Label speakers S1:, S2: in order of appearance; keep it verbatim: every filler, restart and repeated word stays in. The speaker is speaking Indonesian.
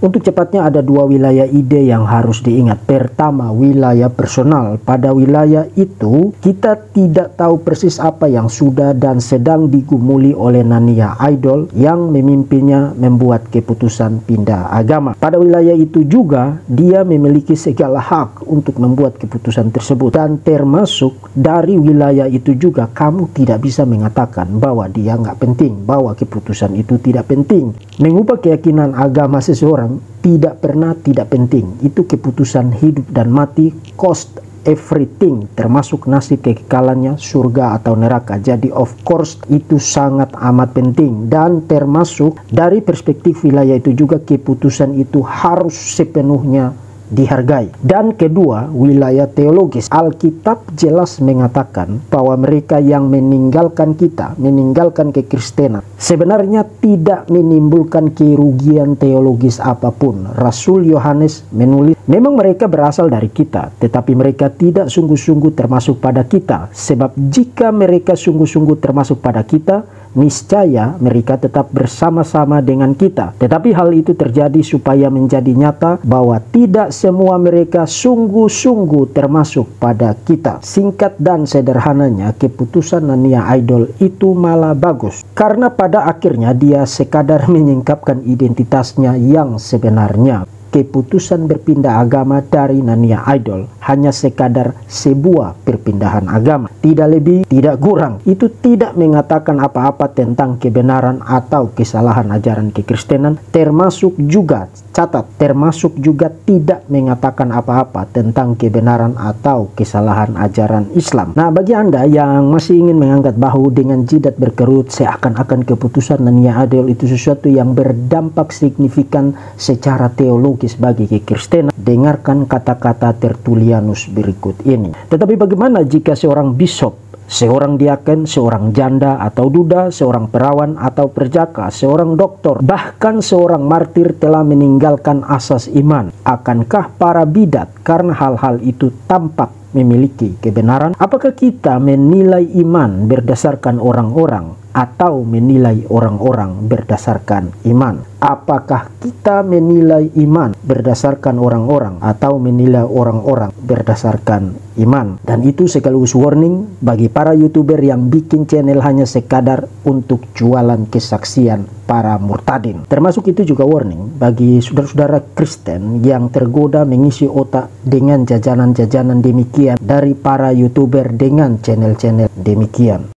S1: Untuk cepatnya ada dua wilayah ide yang harus diingat. Pertama, wilayah personal. Pada wilayah itu kita tidak tahu persis apa yang sudah dan sedang digumuli oleh Nania Idol yang memimpinnya membuat keputusan pindah agama. Pada wilayah itu juga dia memiliki segala hak untuk membuat keputusan tersebut, dan termasuk dari wilayah itu juga kamu tidak bisa mengatakan bahwa dia nggak penting, bahwa keputusan itu tidak penting. Mengubah keyakinan agama seseorang tidak pernah tidak penting. Itu keputusan hidup dan mati, cost everything, termasuk nasib kekekalannya, surga atau neraka. Jadi of course itu sangat amat penting, dan termasuk dari perspektif wilayah itu juga keputusan itu harus sepenuhnya dihargai. Dan kedua, wilayah teologis. Alkitab jelas mengatakan bahwa mereka yang meninggalkan kita, meninggalkan kekristenan, sebenarnya tidak menimbulkan kerugian teologis apapun. Rasul Yohanes menulis, memang mereka berasal dari kita, tetapi mereka tidak sungguh-sungguh termasuk pada kita. Sebab jika mereka sungguh-sungguh termasuk pada kita, niscaya mereka tetap bersama-sama dengan kita. Tetapi hal itu terjadi supaya menjadi nyata bahwa tidak semua mereka sungguh-sungguh termasuk pada kita. Singkat dan sederhananya, keputusan Nania Idol itu malah bagus, karena pada akhirnya dia sekadar menyingkapkan identitasnya yang sebenarnya. Keputusan berpindah agama dari Nania Idol hanya sekadar sebuah perpindahan agama, tidak lebih, tidak kurang. Itu tidak mengatakan apa-apa tentang kebenaran atau kesalahan ajaran kekristenan, termasuk juga, catat, termasuk juga tidak mengatakan apa-apa tentang kebenaran atau kesalahan ajaran Islam. Nah, bagi Anda yang masih ingin mengangkat bahu dengan jidat berkerut seakan-akan keputusan Nania Idol itu sesuatu yang berdampak signifikan secara teologi bagi kekristenan, dengarkan kata-kata Tertullianus berikut ini. Tetapi bagaimana jika seorang bishop, seorang diaken, seorang janda atau duda, seorang perawan atau perjaka, seorang doktor, bahkan seorang martir telah meninggalkan asas iman? Akankah para bidat karena hal-hal itu tampak memiliki kebenaran? Apakah kita menilai iman berdasarkan orang-orang atau menilai orang-orang berdasarkan iman? Apakah kita menilai iman berdasarkan orang-orang atau menilai orang-orang berdasarkan iman? Dan itu sekaligus warning bagi para YouTuber yang bikin channel hanya sekadar untuk jualan kesaksian para murtadin. Termasuk itu juga warning bagi saudara-saudara Kristen yang tergoda mengisi otak dengan jajanan-jajanan demikian dari para YouTuber dengan channel-channel demikian.